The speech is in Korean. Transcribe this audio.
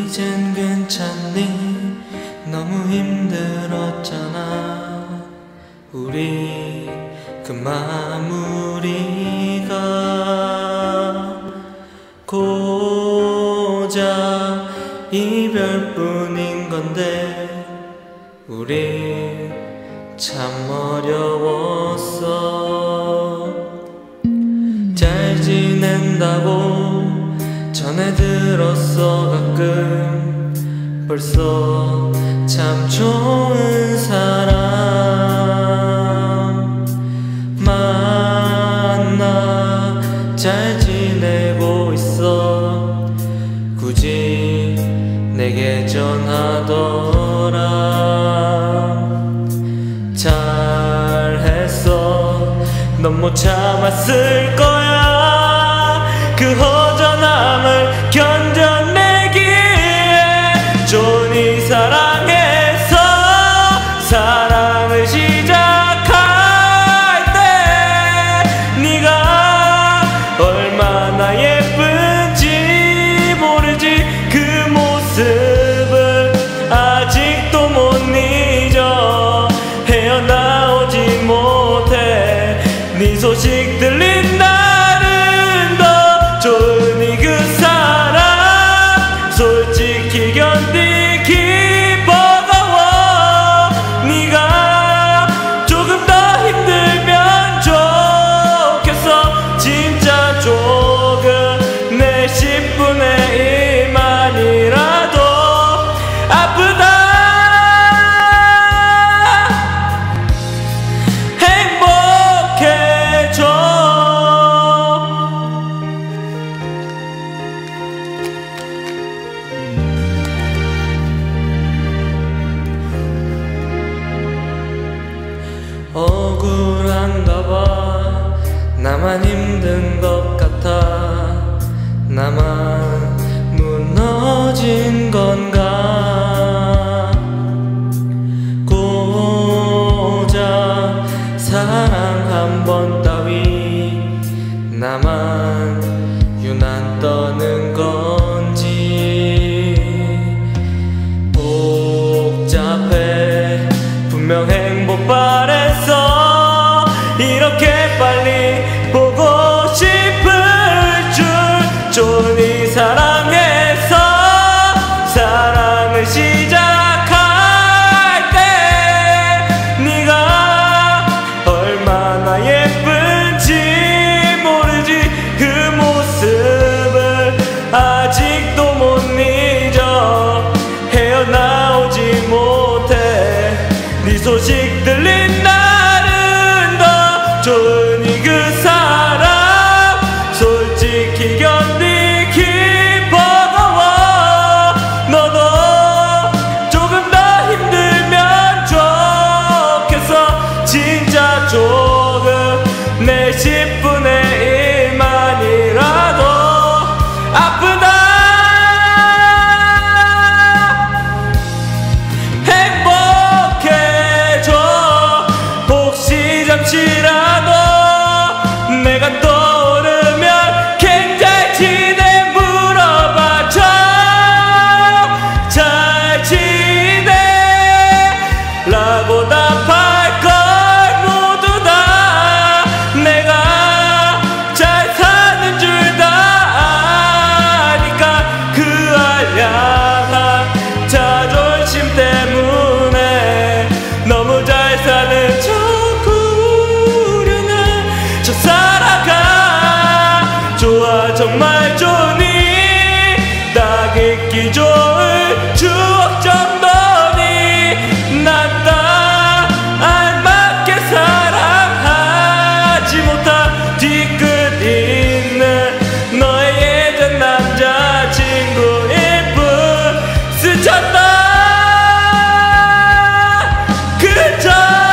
이젠 괜찮니? 너무 힘들었잖아. 우리 그 마무리가 고작 이별뿐인 건데 우리 참 어려웠어. 잘 지낸다고 전해 들었어. 가끔 벌써 참 좋은 사람 만나 잘 지내고 있어. 굳이 내게 전하더라. 잘했어. 넌 못 참았을 거야. 그 허전함을 견뎌내기에 존이 사랑해서 사랑을 시작할 때 네가 얼마나 예쁜지 모르지. 그 모습을 아직도 못 잊어. 헤어나오지 못해. 네 소식 들린 날은 더 좋으니 그 사람 솔직히 견디기 버거워. 네가 조금 더 힘들면 좋겠어. 진짜 조금 내 10분의 1만이라도 아프다. 억울한가봐. 나만 힘든 것 같아. 나만 무너진 건가. 고작 사랑 한 번 따위 나만 유난 떠는 건지. 복잡해. 분명 행복 바랬어. 이렇게 빨리 보고 싶을 줄. 존이 사랑해서 사랑을 시작할 때 네가 얼마나 예쁜지 모르지. 그 모습을 아직도 못 잊어. 헤어나오지 못해. 네 소식 들린 날은 더 좋으니 그 사람 솔직히 견디기 버거워. 너도 조금 더 힘들면 좋겠어. 진짜 조금 내 10분의 1만이라도 아프다. 잠시라도 내가 떠오르면 괜찮지네 물어봐줘. 잘 지내 라고 답할 걸 모두 다. 내가 잘 사는 줄 다 아니까. 그 알량한 자존심 때문에 너무 잘 사는 살아가. 좋아 정말 좋니. 딱 잊기 좋을 추억 정도니. 난 딱 알맞게 사랑하지 못한 뒤끝 있는 너의 예전 남자친구일 뿐. 스쳤다 그저